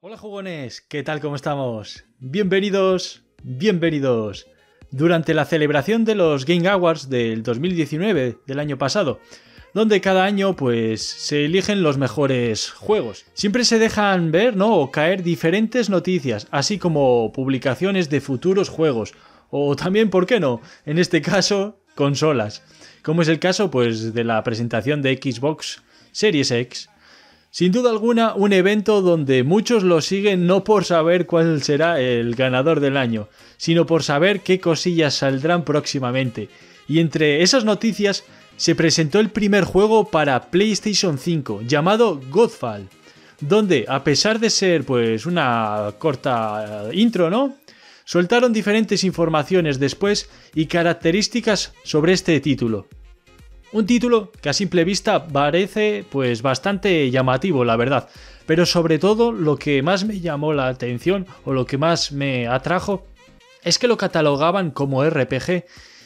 Hola jugones, ¿qué tal? ¿Cómo estamos? Bienvenidos. Durante la celebración de los Game Awards del 2019, del año pasado, donde cada año pues se eligen los mejores juegos. Siempre se dejan ver, ¿no? O caer diferentes noticias, así como publicaciones de futuros juegos, o también, ¿por qué no? En este caso, consolas, como es el caso pues de la presentación de Xbox Series X. Sin duda alguna, un evento donde muchos lo siguen no por saber cuál será el ganador del año, sino por saber qué cosillas saldrán próximamente. Y entre esas noticias se presentó el primer juego para PlayStation 5, llamado Godfall, donde, a pesar de ser pues una corta intro, ¿no?, soltaron diferentes informaciones después y características sobre este título. Un título que a simple vista parece pues bastante llamativo, la verdad, pero sobre todo lo que más me llamó la atención o lo que más me atrajo es que lo catalogaban como RPG,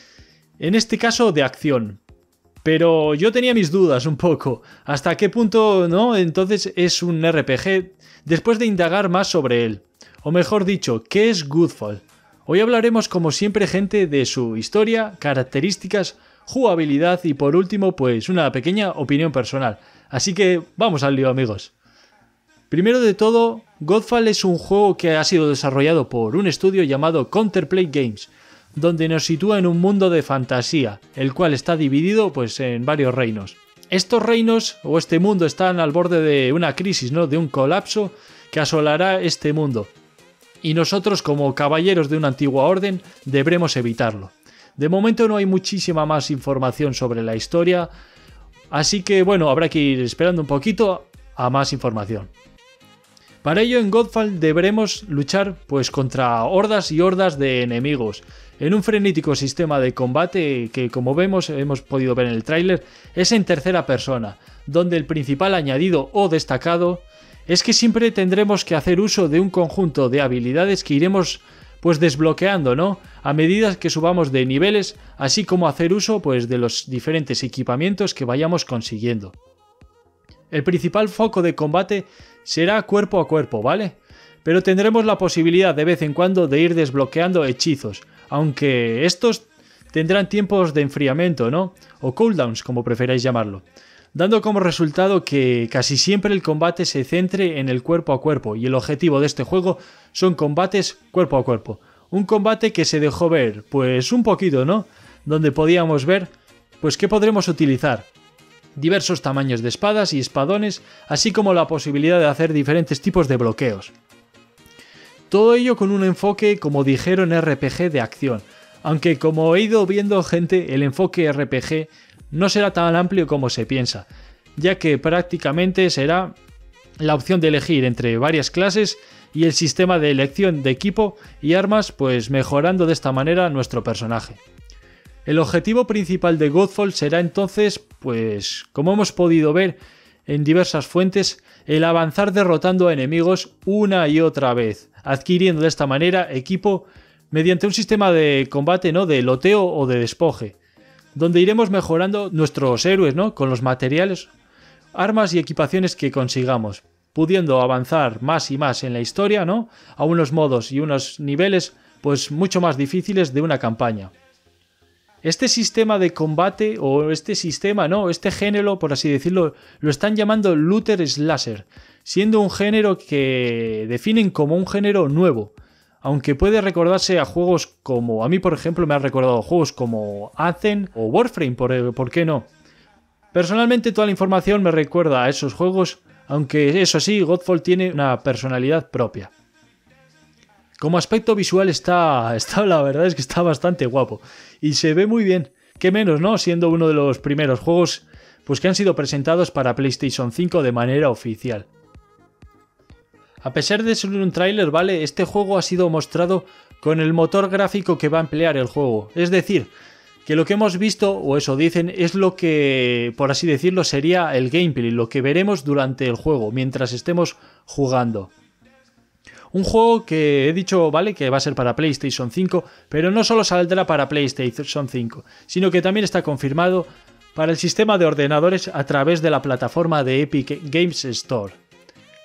en este caso de acción. Pero yo tenía mis dudas un poco, hasta qué punto, ¿no?, entonces es un RPG después de indagar más sobre él. O mejor dicho, ¿qué es Godfall? Hoy hablaremos como siempre, gente, de su historia, características, jugabilidad y por último pues una pequeña opinión personal. Así que vamos al lío, amigos. Primero de todo, Godfall es un juego que ha sido desarrollado por un estudio llamado Counterplay Games, donde nos sitúa en un mundo de fantasía, el cual está dividido pues en varios reinos. Estos reinos o este mundo están al borde de una crisis, ¿no?, de un colapso que asolará este mundo. Y nosotros, como caballeros de una antigua orden, deberemos evitarlo. De momento no hay muchísima más información sobre la historia, así que bueno, habrá que ir esperando un poquito a más información. Para ello, en Godfall deberemos luchar pues contra hordas y hordas de enemigos, en un frenético sistema de combate que, como hemos podido ver en el tráiler, es en tercera persona, donde el principal añadido o destacado es que siempre tendremos que hacer uso de un conjunto de habilidades que iremos pues desbloqueando, ¿no?, a medida que subamos de niveles, así como hacer uso pues de los diferentes equipamientos que vayamos consiguiendo. El principal foco de combate será cuerpo a cuerpo, ¿vale? Pero tendremos la posibilidad de vez en cuando de ir desbloqueando hechizos, aunque estos tendrán tiempos de enfriamiento, ¿no?, o cooldowns, como preferáis llamarlo, dando como resultado que casi siempre el combate se centre en el cuerpo a cuerpo, y el objetivo de este juego son combates cuerpo a cuerpo. Un combate que se dejó ver pues un poquito, ¿no?, donde podíamos ver pues qué podremos utilizar. Diversos tamaños de espadas y espadones, así como la posibilidad de hacer diferentes tipos de bloqueos. Todo ello con un enfoque, como dijeron, RPG de acción, aunque como he ido viendo, gente, el enfoque RPG no será tan amplio como se piensa, ya que prácticamente será la opción de elegir entre varias clases y el sistema de elección de equipo y armas, pues mejorando de esta manera nuestro personaje. El objetivo principal de Godfall será entonces, pues como hemos podido ver en diversas fuentes, el avanzar derrotando a enemigos una y otra vez, adquiriendo de esta manera equipo mediante un sistema de combate, ¿no?, de loteo o de despoje, donde iremos mejorando nuestros héroes, ¿no?, con los materiales, armas y equipaciones que consigamos, pudiendo avanzar más y más en la historia, ¿no?, a unos modos y unos niveles pues mucho más difíciles de una campaña. Este sistema de combate, o este género, por así decirlo, lo están llamando Looter Slasher, siendo un género que definen como un género nuevo, aunque puede recordarse a juegos como, a mí por ejemplo me ha recordado juegos como Anthem o Warframe, ¿por qué no? Personalmente toda la información me recuerda a esos juegos, aunque eso sí, Godfall tiene una personalidad propia. Como aspecto visual está la verdad es que está bastante guapo y se ve muy bien, qué menos, ¿no?, siendo uno de los primeros juegos pues que han sido presentados para PlayStation 5 de manera oficial. A pesar de ser un tráiler, ¿vale?, este juego ha sido mostrado con el motor gráfico que va a emplear el juego, es decir, que lo que hemos visto, o eso dicen, es lo que, por así decirlo, sería el gameplay, lo que veremos durante el juego, mientras estemos jugando. Un juego que he dicho, ¿vale?, que va a ser para PlayStation 5, pero no solo saldrá para PlayStation 5, sino que también está confirmado para el sistema de ordenadores a través de la plataforma de Epic Games Store.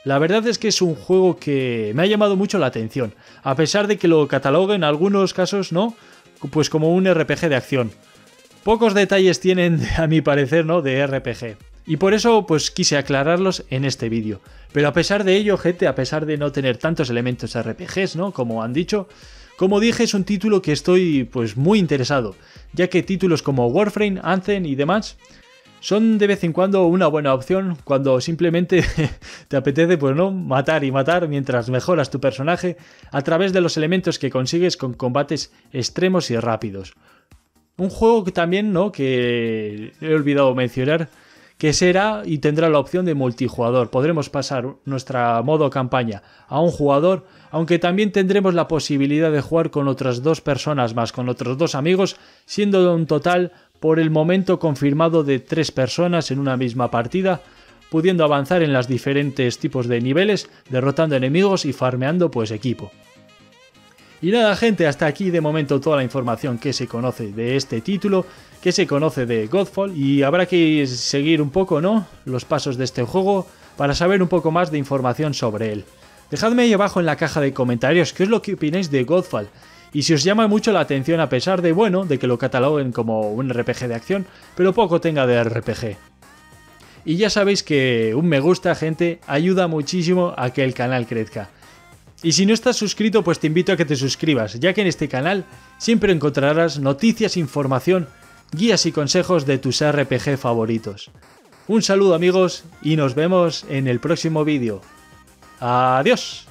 La verdad es que es un juego que me ha llamado mucho la atención, a pesar de que lo cataloguen en algunos casos, ¿no?, pues como un RPG de acción. Pocos detalles tienen, a mi parecer, ¿no?, de RPG. Y por eso pues quise aclararlos en este vídeo. Pero a pesar de ello, gente, a pesar de no tener tantos elementos RPGs, ¿no?, como han dicho, como dije, es un título que estoy pues muy interesado, ya que títulos como Warframe, Anthem y demás son de vez en cuando una buena opción cuando simplemente te apetece, pues no, matar y matar mientras mejoras tu personaje a través de los elementos que consigues con combates extremos y rápidos. Un juego que también, ¿no?, que he olvidado mencionar, que será y tendrá la opción de multijugador. Podremos pasar nuestra modo campaña a un jugador, aunque también tendremos la posibilidad de jugar con otras 2 personas más, con otros 2 amigos, siendo un total por el momento confirmado de 3 personas en una misma partida, pudiendo avanzar en los diferentes tipos de niveles, derrotando enemigos y farmeando pues equipo. Y nada, gente, hasta aquí de momento toda la información que se conoce de este título, que se conoce de Godfall, y habrá que seguir un poco, ¿no?, los pasos de este juego para saber un poco más de información sobre él. Dejadme ahí abajo en la caja de comentarios qué es lo que opináis de Godfall, y si os llama mucho la atención a pesar de, bueno, de que lo cataloguen como un RPG de acción, pero poco tenga de RPG. Y ya sabéis que un me gusta, gente, ayuda muchísimo a que el canal crezca. Y si no estás suscrito, pues te invito a que te suscribas, ya que en este canal siempre encontrarás noticias, información, guías y consejos de tus RPG favoritos. Un saludo, amigos, y nos vemos en el próximo vídeo. ¡Adiós!